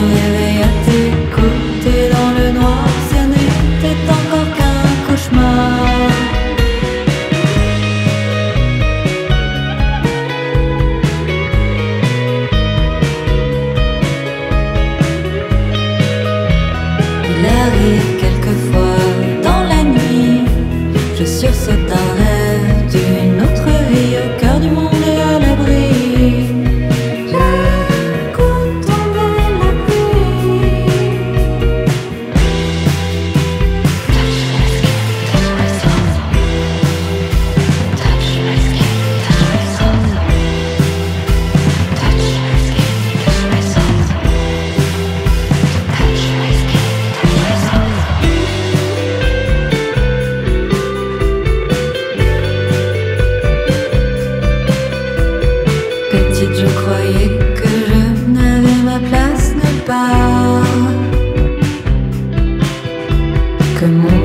réveille à t'écouter dans le noir, ce n'était encore qu'un cauchemar. Il arrive quelquefois dans la nuit, je sursaute un rêve d'une autre vie au cœur du monde et à l'abri. J'écoute tomber la pluie. Touch my skin, touch my soul. Touch my skin, touch my soul. Touch my skin, touch my soul. Touch my skin, touch my soul. Petite, je croyais que je n'avais ma place nulle part, que mon